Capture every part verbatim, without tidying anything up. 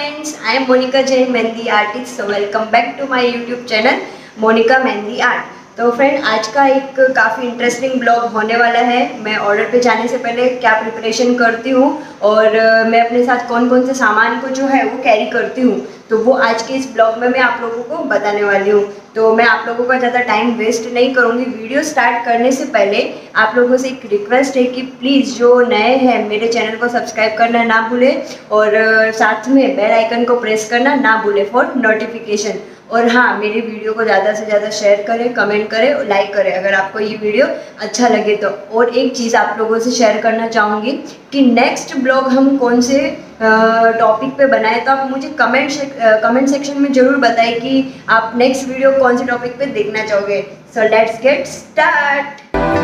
friends, I am Monica Jain, Mehndi artist. So welcome back to my YouTube channel Monica Mehndi Art. तो friend आज का एक काफ़ी interesting blog होने वाला है। मैं ऑर्डर पे जाने से पहले क्या प्रिपरेशन करती हूँ और मैं अपने साथ कौन कौन से सामान को जो है वो कैरी करती हूँ, तो वो आज के इस ब्लॉग में मैं आप लोगों को बताने वाली हूँ। तो मैं आप लोगों का ज़्यादा टाइम वेस्ट नहीं करूँगी। वीडियो स्टार्ट करने से पहले आप लोगों से एक रिक्वेस्ट है कि प्लीज़ जो नए हैं मेरे चैनल को सब्सक्राइब करना ना भूलें और साथ में बेल आइकन को प्रेस करना ना भूलें फॉर नोटिफिकेशन। और हाँ, मेरी वीडियो को ज़्यादा से ज़्यादा शेयर करें, कमेंट करें और लाइक करें अगर आपको ये वीडियो अच्छा लगे तो। और एक चीज़ आप लोगों से शेयर करना चाहूँगी कि नेक्स्ट ब्लॉग हम कौन से टॉपिक पे बनाए, तो आप मुझे कमेंट कमेंट सेक्शन में ज़रूर बताएं कि आप नेक्स्ट वीडियो कौन से टॉपिक पे देखना चाहोगे। So let's get start.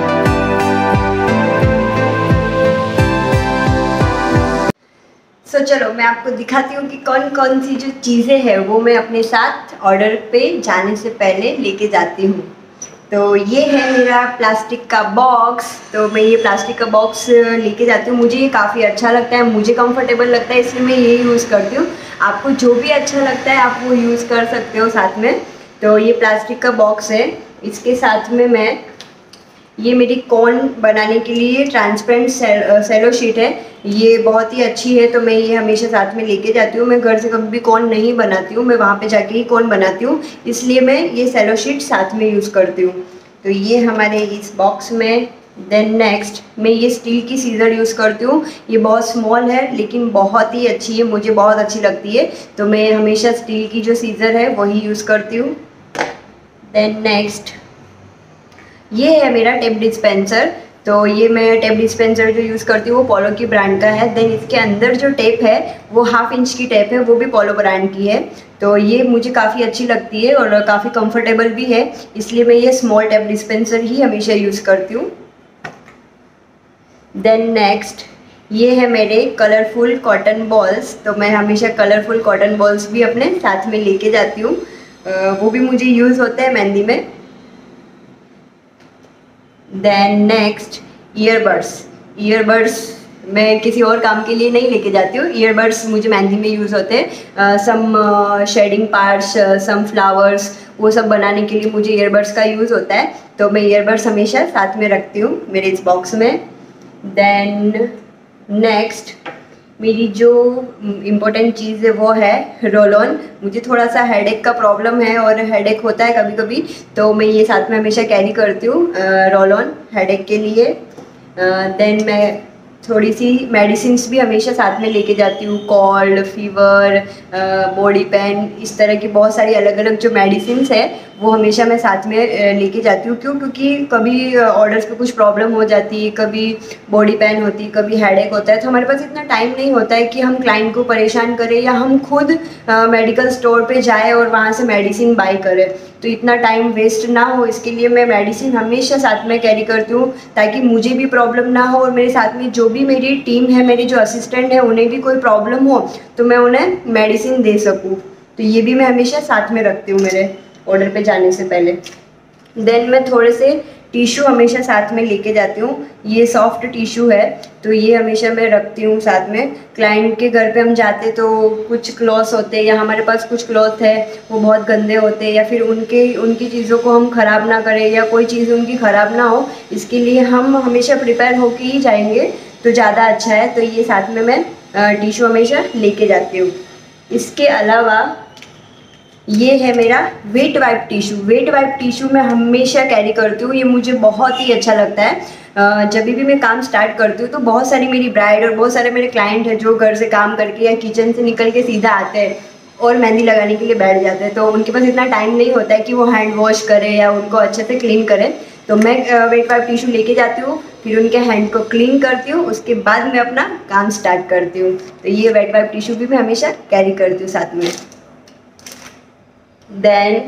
तो so, चलो मैं आपको दिखाती हूँ कि कौन कौन सी जो चीज़ें हैं वो मैं अपने साथ ऑर्डर पे जाने से पहले लेके जाती हूँ। तो ये है मेरा प्लास्टिक का बॉक्स। तो मैं ये प्लास्टिक का बॉक्स लेके जाती हूँ। मुझे ये काफ़ी अच्छा लगता है, मुझे कंफर्टेबल लगता है, इसलिए मैं ये यूज़ करती हूँ। आपको जो भी अच्छा लगता है आप वो यूज़ कर सकते हो साथ में। तो ये प्लास्टिक का बॉक्स है। इसके साथ में मैं ये मेरी कोन बनाने के लिए ट्रांसपेरेंट सेलो शीट है, ये बहुत ही अच्छी है। तो मैं ये हमेशा साथ में लेके जाती हूँ। मैं घर से कभी भी कोन नहीं बनाती हूँ, मैं वहाँ पे जाके ही कोन बनाती हूँ, इसलिए मैं ये सेलो शीट साथ में यूज़ करती हूँ। तो ये हमारे इस बॉक्स में। देन नेक्स्ट मैं ये स्टील की सीज़र यूज़ करती हूँ। ये बहुत स्मॉल है लेकिन बहुत ही अच्छी है, मुझे बहुत अच्छी लगती है। तो मैं हमेशा स्टील की जो सीज़र है वही यूज़ करती हूँ। देन नेक्स्ट ये है मेरा टेप डिस्पेंसर। तो ये मैं टेप डिस्पेंसर जो यूज़ करती हूँ वो पोलो की ब्रांड का है। देन इसके अंदर जो टेप है वो हाफ इंच की टेप है, वो भी पोलो ब्रांड की है। तो ये मुझे काफ़ी अच्छी लगती है और काफ़ी कंफर्टेबल भी है, इसलिए मैं ये स्मॉल टेप डिस्पेंसर ही हमेशा यूज़ करती हूँ। देन नेक्स्ट ये है मेरे कलरफुल कॉटन बॉल्स। तो मैं हमेशा कलरफुल कॉटन बॉल्स भी अपने साथ में लेके जाती हूँ, वो भी मुझे यूज़ होते हैं मेहंदी में। Then next earbuds. ईयरबड्स मैं किसी और काम के लिए नहीं लेके जाती हूँ, ईयरबड्स मुझे मेहंदी में यूज़ होते हैं। Some shading parts, some flowers, वो सब बनाने के लिए मुझे ईयरबड्स का यूज़ होता है। तो मैं ईयरबड्स हमेशा साथ में रखती हूँ मेरे इस बॉक्स में। देन नेक्स्ट मेरी जो इम्पोर्टेंट चीज़ है वो है रोल ऑन। मुझे थोड़ा सा हेडेक का प्रॉब्लम है और हेडेक होता है कभी कभी, तो मैं ये साथ में हमेशा कैरी करती हूँ रोल ऑन हेडेक के लिए। देन मैं थोड़ी सी मेडिसिन्स भी हमेशा साथ में लेके जाती हूँ, कोल्ड, फीवर, बॉडी पेन, इस तरह की बहुत सारी अलग अलग जो मेडिसिन्स है वो हमेशा मैं साथ में लेके जाती हूँ। क्यों? क्योंकि कभी ऑर्डर्स पे कुछ प्रॉब्लम हो जाती है, कभी बॉडी पेन होती है, कभी हेडेक होता है, तो हमारे पास इतना टाइम नहीं होता है कि हम क्लाइंट को परेशान करें या हम खुद मेडिकल स्टोर पे जाएं और वहाँ से मेडिसिन बाई करें। तो इतना टाइम वेस्ट ना हो, इसके लिए मैं मेडिसिन हमेशा साथ में कैरी करती हूँ ताकि मुझे भी प्रॉब्लम ना हो और मेरे साथ में जो भी मेरी टीम है, मेरी जो असिस्टेंट है, उन्हें भी कोई प्रॉब्लम हो तो मैं उन्हें मेडिसिन दे सकूँ। तो ये भी मैं हमेशा साथ में रखती हूँ मेरे ऑर्डर पे जाने से पहले। देन मैं थोड़े से टिश्यू हमेशा साथ में लेके जाती हूँ। ये सॉफ्ट टिश्यू है तो ये हमेशा मैं रखती हूँ साथ में। क्लाइंट के घर पे हम जाते तो कुछ क्लॉथ्स होते हैं या हमारे पास कुछ क्लॉथ है वो बहुत गंदे होते हैं, या फिर उनके उनकी चीज़ों को हम ख़राब ना करें या कोई चीज़ उनकी ख़राब ना हो, इसके लिए हम हमेशा प्रिपेयर होके ही जाएंगे तो ज़्यादा अच्छा है। तो ये साथ में मैं टिश्यू हमेशा लेके जाती हूँ। इसके अलावा ये है मेरा wet wipe tissue. Wet wipe tissue मैं हमेशा कैरी करती हूँ, ये मुझे बहुत ही अच्छा लगता है। जब भी मैं काम स्टार्ट करती हूँ तो बहुत सारी मेरी ब्राइड और बहुत सारे मेरे क्लाइंट हैं जो घर से काम करके या किचन से निकल के सीधा आते हैं और मेहंदी लगाने के लिए बैठ जाते हैं। तो उनके पास इतना टाइम नहीं होता है कि वो हैंड वॉश करें या उनको अच्छे से क्लीन करें। तो मैं वेट वाइप टिश्यू लेके जाती हूँ, फिर उनके हैंड को क्लीन करती हूँ, उसके बाद मैं अपना काम स्टार्ट करती हूँ। तो ये वेट वाइप टिश्यू भी मैं हमेशा कैरी करती हूँ साथ में। देन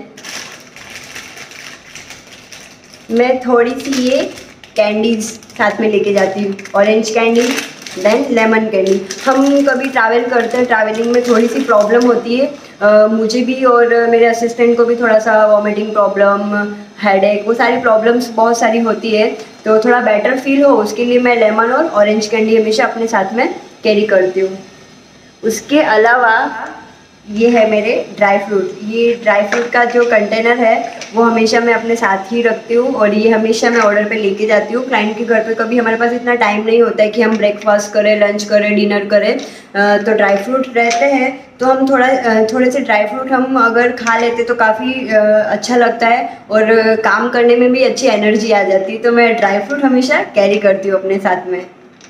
मैं थोड़ी सी ये कैंडीज साथ में लेके जाती हूँ, orange candy, then lemon candy. हम कभी ट्रैवल करते हैं, ट्रैवलिंग में थोड़ी सी प्रॉब्लम होती है, uh, मुझे भी और मेरे असिस्टेंट को भी थोड़ा सा वॉमिटिंग प्रॉब्लम, हेडेक, वो सारी प्रॉब्लम्स बहुत सारी होती है। तो थोड़ा बेटर फील हो उसके लिए मैं लेमन और ऑरेंज कैंडी हमेशा अपने साथ में कैरी करती हूँ। उसके अलावा ये है मेरे ड्राई फ्रूट। ये ड्राई फ्रूट का जो कंटेनर है वो हमेशा मैं अपने साथ ही रखती हूँ और ये हमेशा मैं ऑर्डर पे लेके जाती हूँ क्लाइंट के घर पे। कभी हमारे पास इतना टाइम नहीं होता है कि हम ब्रेकफास्ट करें, लंच करें, डिनर करें, तो ड्राई फ्रूट रहते हैं तो हम थोड़ा थोड़े से ड्राई फ्रूट हम अगर खा लेते तो काफ़ी अच्छा लगता है और काम करने में भी अच्छी एनर्जी आ जाती है। तो मैं ड्राई फ्रूट हमेशा कैरी करती हूँ अपने साथ में।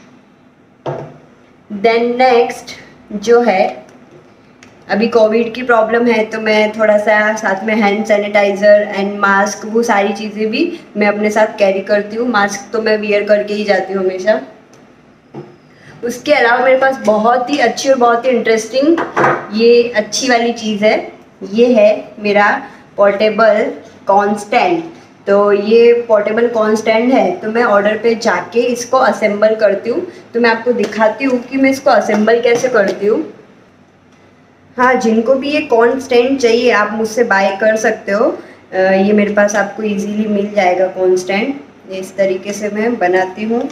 देन नेक्स्ट जो है, अभी कोविड की प्रॉब्लम है तो मैं थोड़ा सा साथ में हैंड सैनिटाइज़र एंड मास्क, वो सारी चीज़ें भी मैं अपने साथ कैरी करती हूँ। मास्क तो मैं वियर करके ही जाती हूँ हमेशा। उसके अलावा मेरे पास बहुत ही अच्छी और बहुत ही इंटरेस्टिंग ये अच्छी वाली चीज़ है। ये है मेरा पोर्टेबल कॉर्न स्टैंड। तो ये पोर्टेबल कॉर्न स्टैंड है तो मैं ऑर्डर पे जाके इसको असेंबल करती हूँ। तो मैं आपको दिखाती हूँ कि मैं इसको असेंबल कैसे करती हूँ। हाँ, जिनको भी ये कॉर्न स्टैंड चाहिए आप मुझसे बाय कर सकते हो। ये मेरे पास आपको इजीली मिल जाएगा कॉर्न स्टैंड। इस तरीके से मैं बनाती हूँ।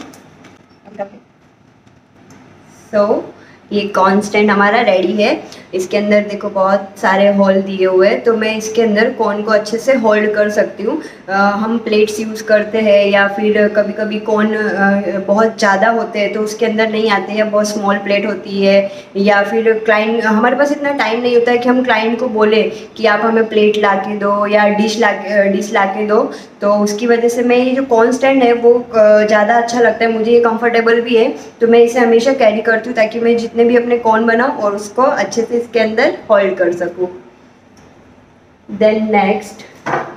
सो so, ये कॉर्न स्टैंड हमारा रेडी है। इसके अंदर देखो बहुत सारे होल दिए हुए हैं तो मैं इसके अंदर कॉर्न को अच्छे से होल्ड कर सकती हूँ। हम प्लेट्स यूज़ करते हैं या फिर कभी कभी कॉर्न बहुत ज़्यादा होते हैं तो उसके अंदर नहीं आते हैं, बहुत स्मॉल प्लेट होती है या फिर क्लाइंट, हमारे पास इतना टाइम नहीं होता है कि हम क्लाइंट को बोले कि आप हमें प्लेट ला के दो या डिश ला डिश ला के दो। तो उसकी वजह से मैं ये जो कॉर्न स्टैंड है वो ज़्यादा अच्छा लगता है मुझे, ये कंफर्टेबल भी है तो मैं इसे हमेशा कैरी करती हूँ ताकि मैं जितने भी अपने कॉर्न बनाऊँ और उसको अच्छे से इसके अंदर होल्ड कर सकूँ। देन नेक्स्ट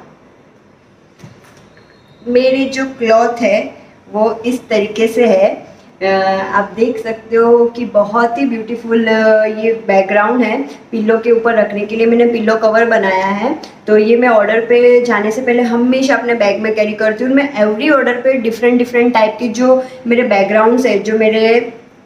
मेरी जो क्लॉथ है वो इस तरीके से है। आप देख सकते हो कि बहुत ही ब्यूटीफुल ये बैकग्राउंड है। पिल्लो के ऊपर रखने के लिए मैंने पिल्लो कवर बनाया है। तो ये मैं ऑर्डर पे जाने से पहले हमेशा अपने बैग में कैरी करती हूँ। मैं एवरी ऑर्डर पे डिफरेंट डिफरेंट टाइप की जो मेरे बैकग्राउंड्स है, जो मेरे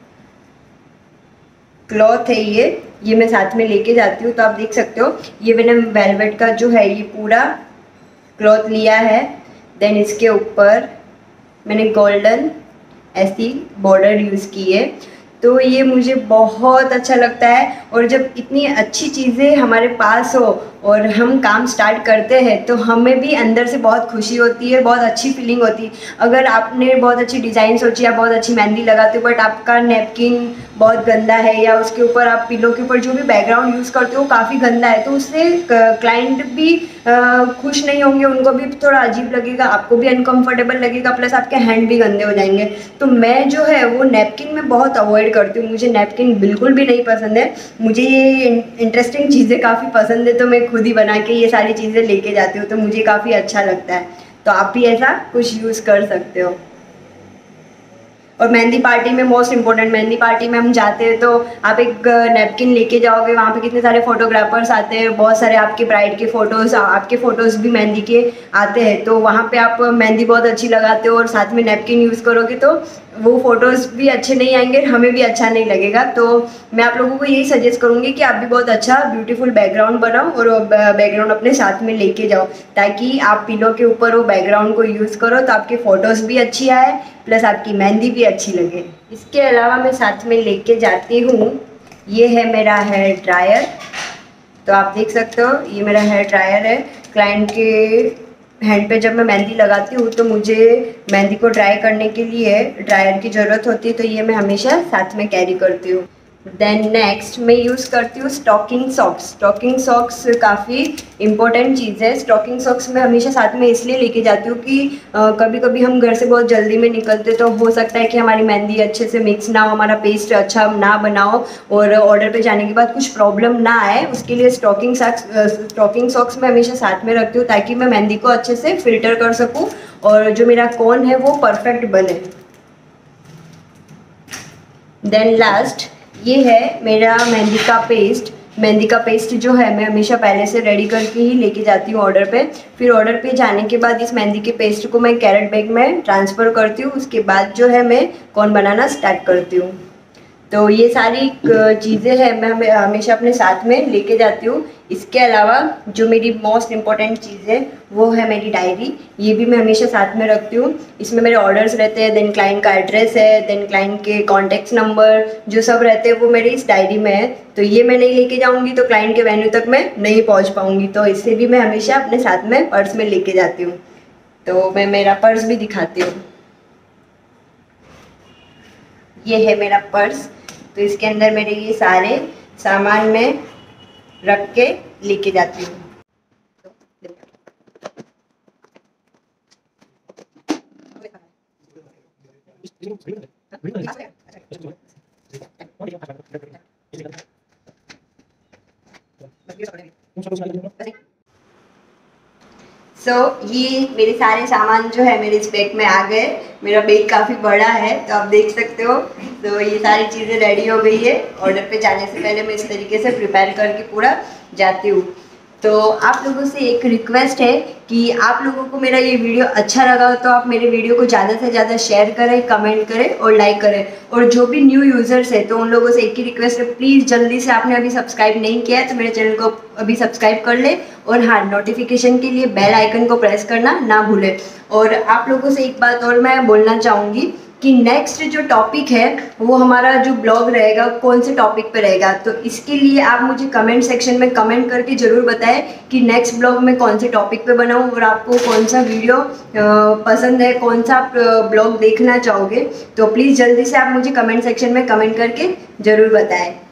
क्लॉथ है, ये ये मैं साथ में लेके जाती हूँ। तो आप देख सकते हो ये मैंने वेलवेट का जो है ये पूरा क्लॉथ लिया है। देन इसके ऊपर मैंने गोल्डन ऐसी बॉर्डर यूज़ की है। तो ये मुझे बहुत अच्छा लगता है और जब इतनी अच्छी चीज़ें हमारे पास हो और हम काम स्टार्ट करते हैं तो हमें भी अंदर से बहुत खुशी होती है, बहुत अच्छी फीलिंग होती है। अगर आपने बहुत अच्छी डिज़ाइन सोची, आप बहुत अच्छी मेहंदी लगाते हो बट आपका नैपकिन बहुत गंदा है या उसके ऊपर आप पिलो के ऊपर जो भी बैकग्राउंड यूज़ करते हो काफ़ी गंदा है तो उससे क्लाइंट भी खुश नहीं होंगे, उनको भी थोड़ा अजीब लगेगा, आपको भी अनकंफर्टेबल लगेगा, प्लस आपके हैंड भी गंदे हो जाएंगे। तो मैं जो है वो नैपकिन में बहुत अवॉइड करती हूँ, मुझे नैपकिन बिल्कुल भी नहीं पसंद है। मुझे ये इंटरेस्टिंग चीज़ें काफ़ी पसंद है तो मैं खुद ही बना के ये सारी चीज़ें लेके जाती हूँ तो मुझे काफ़ी अच्छा लगता है। तो आप भी ऐसा कुछ यूज़ कर सकते हो। और मेहंदी पार्टी में मोस्ट इम्पोर्टेंट, मेहंदी पार्टी में हम जाते हैं तो आप एक नैपकिन लेके जाओगे, वहाँ पे कितने सारे फोटोग्राफर्स आते हैं, बहुत सारे आपके ब्राइड के फ़ोटोज़, आपके फ़ोटोज़ भी मेहंदी के आते हैं। तो वहाँ पे आप मेहंदी बहुत अच्छी लगाते हो और साथ में नैपकिन यूज़ करोगे तो वो फ़ोटोज़ भी अच्छे नहीं आएंगे, हमें भी अच्छा नहीं लगेगा। तो मैं आप लोगों को यही सजेस्ट करूँगी कि आप भी बहुत अच्छा ब्यूटीफुल बैकग्राउंड बनाओ और बैकग्राउंड अपने साथ में लेके जाओ ताकि आप पिलो के ऊपर वो बैकग्राउंड को यूज़ करो तो आपके फ़ोटोज़ भी अच्छी आए प्लस आपकी मेहंदी भी अच्छी लगे। इसके अलावा मैं साथ में लेके जाती हूँ, ये है मेरा हेयर ड्रायर। तो आप देख सकते हो ये मेरा हेयर ड्रायर है। क्लाइंट के हैंड पे जब मैं मेहंदी लगाती हूँ तो मुझे मेहंदी को ड्राई करने के लिए ड्रायर की ज़रूरत होती है तो ये मैं हमेशा साथ में कैरी करती हूँ। देन नेक्स्ट मैं यूज़ करती हूँ स्टॉकिंग सॉक्स। स्टॉकिंग सॉक्स काफ़ी इम्पोर्टेंट चीज़ है। स्टॉकिंग सॉक्स मैं हमेशा साथ में इसलिए लेके जाती हूँ कि आ, कभी कभी हम घर से बहुत जल्दी में निकलते तो हो सकता है कि हमारी मेहंदी अच्छे से मिक्स ना हो, हमारा पेस्ट अच्छा ना बनाओ और ऑर्डर पे जाने के बाद कुछ प्रॉब्लम ना आए। उसके लिए स्टॉकिंग सॉक्स स्टॉकिंग सॉक्स मैं हमेशा साथ में रखती हूँ ताकि मैं मेहंदी को अच्छे से फिल्टर कर सकूँ और जो मेरा कोन है वो परफेक्ट बने। देन लास्ट ये है मेरा मेहंदी का पेस्ट। मेहंदी का पेस्ट जो है मैं हमेशा पहले से रेडी करके ही लेके जाती हूँ ऑर्डर पे। फिर ऑर्डर पे जाने के बाद इस मेहंदी के पेस्ट को मैं कैरेट बैग में ट्रांसफ़र करती हूँ। उसके बाद जो है मैं कोन बनाना स्टार्ट करती हूँ। तो ये सारी चीज़ें हैं मैं हमें हमेशा अपने साथ में लेके जाती हूँ। इसके अलावा जो मेरी मोस्ट इम्पॉर्टेंट चीज़ है वो है मेरी डायरी। ये भी मैं हमेशा साथ में रखती हूँ। इसमें मेरे ऑर्डर्स रहते हैं, देन क्लाइंट का एड्रेस है, देन क्लाइंट के कॉन्टैक्ट नंबर जो सब रहते हैं वो मेरे इस डायरी में है। तो ये मैं नहीं लेके जाऊँगी तो क्लाइंट के वेन्यू तक मैं नहीं पहुँच पाऊँगी, तो इससे भी मैं हमेशा अपने साथ में पर्स में लेके जाती हूँ। तो मैं मेरा पर्स भी दिखाती हूँ। ये है मेरा पर्स। तो इसके अंदर मेरे ये सारे सामान मैं रख के लेके जाती हूँ। सो so, ये मेरे सारे सामान जो है मेरे इस बैग में आ गए। मेरा बैग काफ़ी बड़ा है तो आप देख सकते हो। तो ये सारी चीज़ें रेडी हो गई है। ऑर्डर पे जाने से पहले मैं इस तरीके से प्रिपेयर करके पूरा जाती हूँ। तो आप लोगों से एक रिक्वेस्ट है कि आप लोगों को मेरा ये वीडियो अच्छा लगा तो आप मेरे वीडियो को ज़्यादा से ज़्यादा शेयर करें, कमेंट करें और लाइक करें। और जो भी न्यू यूज़र्स है तो उन लोगों से एक ही रिक्वेस्ट है, प्लीज़ जल्दी से, आपने अभी सब्सक्राइब नहीं किया है तो मेरे चैनल को अभी सब्सक्राइब कर ले और हाँ, नोटिफिकेशन के लिए बेल आइकन को प्रेस करना ना भूलें। और आप लोगों से एक बात और मैं बोलना चाहूँगी कि नेक्स्ट जो टॉपिक है वो हमारा जो ब्लॉग रहेगा कौन से टॉपिक पे रहेगा, तो इसके लिए आप मुझे कमेंट सेक्शन में कमेंट करके ज़रूर बताएं कि नेक्स्ट ब्लॉग में कौन से टॉपिक पे बनाऊं और आपको कौन सा वीडियो पसंद है, कौन सा आप ब्लॉग देखना चाहोगे। तो प्लीज़ जल्दी से आप मुझे कमेंट सेक्शन में कमेंट करके ज़रूर बताएं।